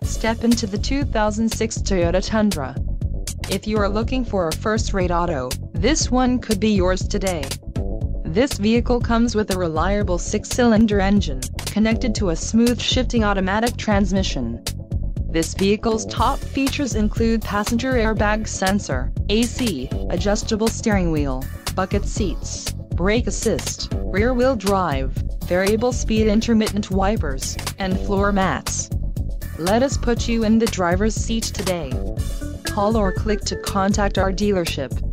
Step into the 2006 Toyota Tundra. If you are looking for a first-rate auto, this one could be yours today. This vehicle comes with a reliable 6-cylinder engine, connected to a smooth shifting automatic transmission. This vehicle's top features include passenger airbag sensor, AC, adjustable steering wheel, bucket seats, brake assist, rear-wheel drive, variable speed intermittent wipers, and floor mats. Let us put you in the driver's seat today. Call or click to contact our dealership.